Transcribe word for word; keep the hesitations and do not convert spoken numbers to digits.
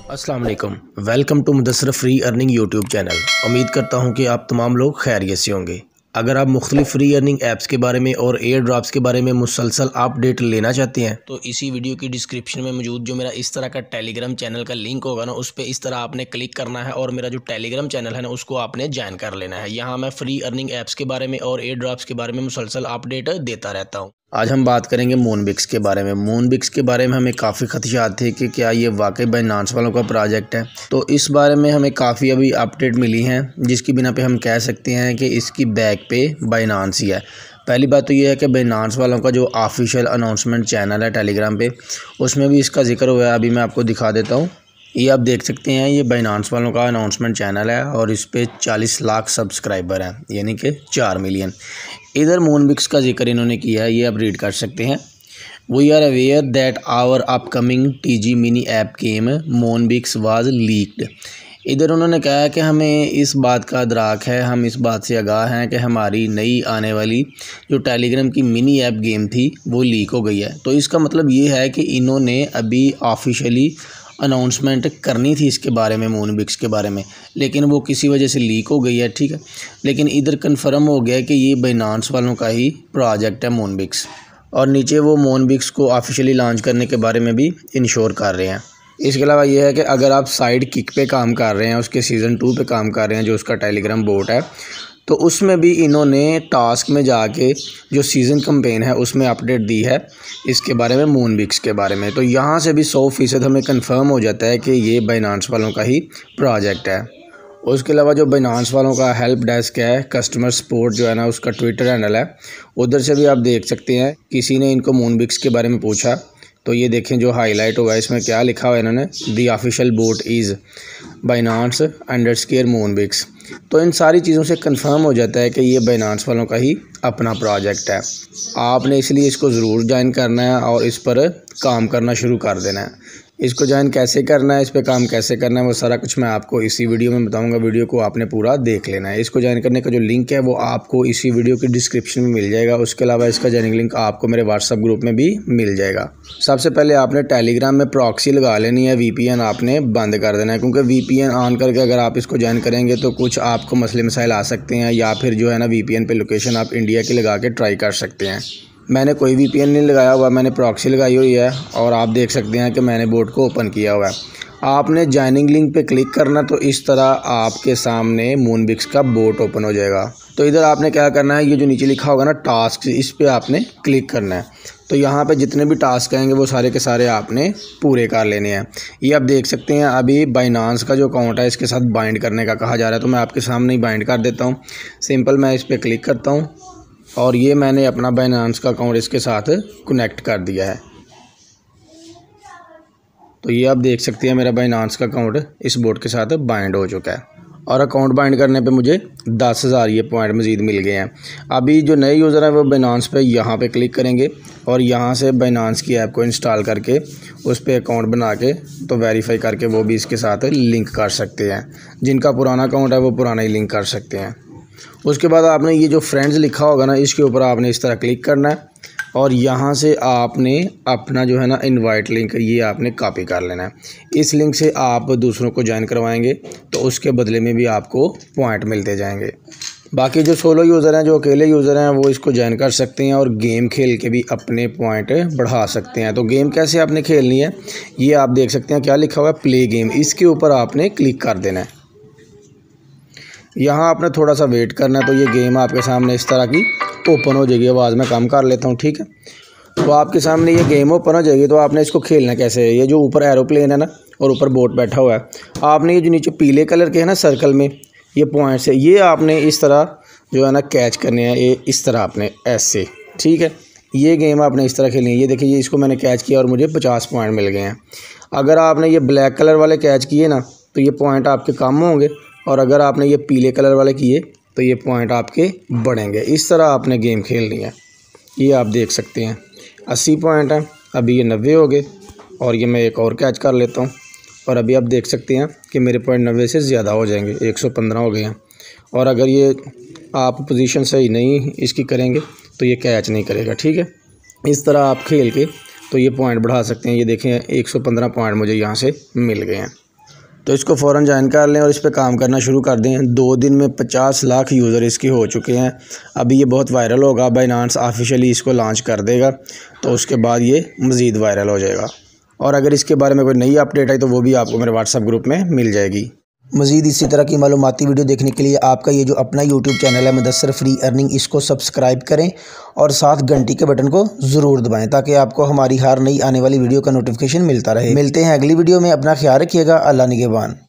अस्सलाम वालेकुम, welcome to Mudassar free earning YouTube channel. उम्मीद करता हूं कि आप तमाम लोग खैरियत से होंगे। अगर आप मुख्तलिफ फ्री अर्निंग ऐप्स के बारे में और एयर ड्रॉप्स के बारे में मुसलसल अपडेट लेना चाहते हैं तो इसी वीडियो की डिस्क्रिप्शन में मौजूद जो मेरा इस तरह का टेलीग्राम चैनल का लिंक होगा ना, उस पर इस तरह आपने क्लिक करना है और मेरा जो टेलीग्राम चैनल है ना उसको आपने ज्वाइन कर लेना है। यहाँ मैं फ्री अर्निंग ऐप्स के बारे में और एयर ड्रॉप्स के बारे में मुसलसल अपडेट देता रहता हूँ। आज हम बात करेंगे मूनबिक्स के बारे में। मूनबिक्स के बारे में हमें काफ़ी खदशात थे कि क्या ये वाकई बाइनांस वालों का प्रोजेक्ट है, तो इस बारे में हमें काफ़ी अभी अपडेट मिली हैं जिसकी बिना पे हम कह सकते हैं कि इसकी बैक पे बाइनांस ही है। पहली बात तो ये है कि बाइनांस वालों का जो ऑफिशियल अनाउंसमेंट चैनल है टेलीग्राम पे, उसमें भी इसका जिक्र हुआ है। अभी मैं आपको दिखा देता हूँ। ये आप देख सकते हैं, ये बाइनांस वालों का अनाउंसमेंट चैनल है और इस पे चालीस लाख सब्सक्राइबर हैं, यानी कि चार मिलियन। इधर मूनबिक्स का जिक्र इन्होंने किया है, ये आप रीड कर सकते हैं। We are aware that our upcoming TG mini app game Moonbix was leaked. इधर उन्होंने कहा है कि हमें इस बात का अदराक है, हम इस बात से आगाह हैं कि हमारी नई आने वाली जो टेलीग्राम की मिनी ऐप गेम थी वो लीक हो गई है। तो इसका मतलब ये है कि इन्होंने अभी ऑफिशियली अनाउंसमेंट करनी थी इसके बारे में, मूनबिक्स के बारे में, लेकिन वो किसी वजह से लीक हो गई है। ठीक है, लेकिन इधर कंफर्म हो गया कि ये बाइनांस वालों का ही प्रोजेक्ट है मूनबिक्स, और नीचे वो मूनबिक्स को ऑफिशियली लॉन्च करने के बारे में भी इंश्योर कर रहे हैं। इसके अलावा ये है कि अगर आप साइड किक पे काम कर रहे हैं, उसके सीज़न टू पे काम कर रहे हैं, जो उसका टेलीग्राम बोट है, तो उसमें भी इन्होंने टास्क में जाके जो सीज़न कैंपेन है उसमें अपडेट दी है इसके बारे में, मूनबिक्स के बारे में। तो यहाँ से भी सौ फीसद हमें कंफर्म हो जाता है कि ये बाइनांस वालों का ही प्रोजेक्ट है। उसके अलावा जो बाइनांस वालों का हेल्प डेस्क है, कस्टमर सपोर्ट जो है ना, उसका ट्विटर हैंडल है, उधर से भी आप देख सकते हैं किसी ने इनको मूनबिक्स के बारे में पूछा तो ये देखें जो हाईलाइट हुआ है, इसमें क्या लिखा हुआ है इन्होंने, the official bot is Binance underscore Moonbix. तो इन सारी चीज़ों से कंफर्म हो जाता है कि ये बाइनांस वालों का ही अपना प्रोजेक्ट है। आपने इसलिए इसको ज़रूर ज्वाइन करना है और इस पर काम करना शुरू कर देना है। इसको ज्वाइन कैसे करना है, इस पर काम कैसे करना है, वो सारा कुछ मैं आपको इसी वीडियो में बताऊंगा। वीडियो को आपने पूरा देख लेना है। इसको ज्वाइन करने का जो लिंक है वो आपको इसी वीडियो की डिस्क्रिप्शन में मिल जाएगा। उसके अलावा इसका ज्वाइनिंग लिंक आपको मेरे व्हाट्सअप ग्रुप में भी मिल जाएगा। सबसे पहले आपने टेलीग्राम में प्रॉक्सी लगा लेनी है, वीपीएन आपने बंद कर देना है, क्योंकि वीपीएन ऑन करके अगर आप इसको ज्वाइन करेंगे तो कुछ आपको मसले मसाइल आ सकते हैं, या फिर जो है ना वीपीएन पे लोकेशन आप इंडिया की लगा के ट्राई कर सकते हैं। मैंने कोई वीपीएन नहीं लगाया हुआ, मैंने प्रॉक्सी लगाई हुई है और आप देख सकते हैं कि मैंने बोट को ओपन किया हुआ है। आपने ज्वाइनिंग लिंक पे क्लिक करना, तो इस तरह आपके सामने मूनबिक्स का बोट ओपन हो जाएगा। तो इधर आपने क्या करना है, ये जो नीचे लिखा होगा ना टास्क, इस पर आपने क्लिक करना है। तो यहाँ पे जितने भी टास्क आएंगे वो सारे के सारे आपने पूरे कर लेने हैं। ये आप देख सकते हैं अभी बाइनांस का जो अकाउंट है इसके साथ बाइंड करने का कहा जा रहा है, तो मैं आपके सामने ही बाइंड कर देता हूँ। सिंपल मैं इस पर क्लिक करता हूँ और ये मैंने अपना बाइनांस का अकाउंट इसके साथ कनेक्ट कर दिया है। तो ये आप देख सकते हैं मेरा बाइनांस का अकाउंट इस बोट के साथ बाइंड हो चुका है, और अकाउंट बाइंड करने पे मुझे दस हज़ार ये पॉइंट मज़ीद मिल गए हैं। अभी जो नए यूज़र हैं वो बाइनांस पे यहाँ पे क्लिक करेंगे और यहाँ से बाइनांस की ऐप को इंस्टॉल करके उस पर अकाउंट बना के तो वेरीफाई करके वो भी इसके साथ लिंक कर सकते हैं। जिनका पुराना अकाउंट है वो पुराना ही लिंक कर सकते हैं। उसके बाद आपने ये जो फ्रेंड्स लिखा होगा ना, इसके ऊपर आपने इस तरह क्लिक करना है और यहाँ से आपने अपना जो है ना इनवाइट लिंक ये आपने कॉपी कर लेना है। इस लिंक से आप दूसरों को ज्वाइन करवाएंगे तो उसके बदले में भी आपको पॉइंट मिलते जाएंगे। बाकी जो सोलो यूज़र हैं, जो अकेले यूज़र हैं, वो इसको ज्वाइन कर सकते हैं और गेम खेल के भी अपने पॉइंट बढ़ा सकते हैं। तो गेम कैसे आपने खेलनी है ये आप देख सकते हैं, क्या लिखा हुआ है, प्ले गेम। इसके ऊपर आपने क्लिक कर देना है। यहाँ आपने थोड़ा सा वेट करना है तो ये गेम आपके सामने इस तरह की ओपन हो जाएगी। आवाज़ में कम कर लेता हूँ, ठीक है। तो आपके सामने ये गेम ओपन हो जाएगी। तो आपने इसको खेलना कैसे है, ये जो ऊपर एरोप्लेन है ना और ऊपर बोट बैठा हुआ है, आपने ये जो नीचे पीले कलर के है ना सर्कल में ये पॉइंट्स है, ये आपने इस तरह जो है ना कैच करने हैं, ये इस तरह आपने ऐसे, ठीक है। ये गेम आपने इस तरह खेलनी है। ये देखिए, ये इसको मैंने कैच किया और मुझे पचास पॉइंट मिल गए हैं। अगर आपने ये ब्लैक कलर वाले कैच किए ना तो ये पॉइंट आपके कम होंगे, और अगर आपने ये पीले कलर वाले किए तो ये पॉइंट आपके बढ़ेंगे। इस तरह आपने गेम खेलनी है। ये आप देख सकते हैं अस्सी पॉइंट हैं, अभी ये नब्बे हो गए, और ये मैं एक और कैच कर लेता हूँ और अभी आप देख सकते हैं कि मेरे पॉइंट नब्बे से ज़्यादा हो जाएंगे, एक सौ पंद्रह हो गए हैं। और अगर ये आप पोजीशन सही नहीं इसकी करेंगे तो ये कैच नहीं करेगा, ठीक है। इस तरह आप खेल के तो ये पॉइंट बढ़ा सकते हैं। ये देखें एक सौ पंद्रह पॉइंट मुझे यहाँ से मिल गए हैं। तो इसको फ़ौरन ज्वाइन कर लें और इस पर काम करना शुरू कर दें। दो दिन में पचास लाख यूज़र इसके हो चुके हैं। अभी ये बहुत वायरल होगा, बाइनांस ऑफिशियली इसको लॉन्च कर देगा, तो उसके बाद ये मज़ीद वायरल हो जाएगा। और अगर इसके बारे में कोई नई अपडेट आई तो वो भी आपको मेरे व्हाट्सएप ग्रुप में मिल जाएगी। मज़ीद इसी तरह की मालूमाती वीडियो देखने के लिए आपका ये जो अपना यूट्यूब चैनल है मुदस्सर फ्री अर्निंग, इसको सब्सक्राइब करें और साथ घंटी के बटन को ज़रूर दबाएं ताकि आपको हमारी हर नई आने वाली वीडियो का नोटिफिकेशन मिलता रहे। मिलते हैं अगली वीडियो में, अपना ख्याल रखिएगा। अल्लाह निगहबान।